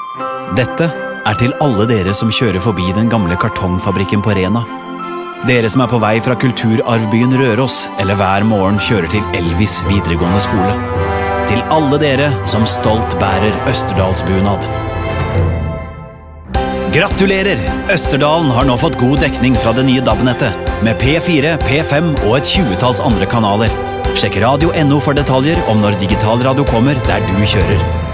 Dette til alle dere som kjører forbi den gamle kartongfabrikken på Rena. Dere som på vei fra kulturarvbyen Røros, eller hver morgen kjører til Elvis videregående skole. Til alle dere som stolt bærer Østerdalsbunad. Gratulerer! Østerdalen har nå fått god dekning fra det nye DAB-nettet, med P4, P5 og et 20-talls andre kanaler. Sjekk radio.no for detaljer om når digitalradio kommer der du kjører.